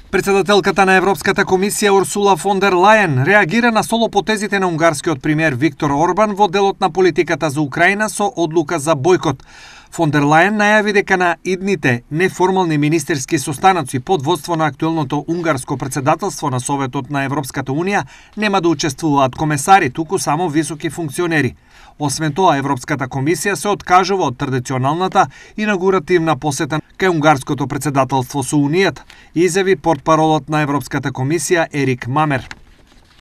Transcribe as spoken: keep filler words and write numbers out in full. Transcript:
Председателката на Европската комисија Урсула фон дер Лајен реагира на солопотезите на унгарскиот премиер Виктор Орбан во делот на политиката за Украина со одлука за бојкот. Фон дер Лајен најави дека на идните неформални министерски состаноци под водство на актуелното унгарско председателство на Советот на Европската Унија нема да учествуваат комесари, туку само високи функционери. Освен тоа, Европската комисија се откажува од традиционалната инаугуративна посета кај унгарското председателство со Унијата, изјави портпаролот на Европската комисија Ерик Мамер.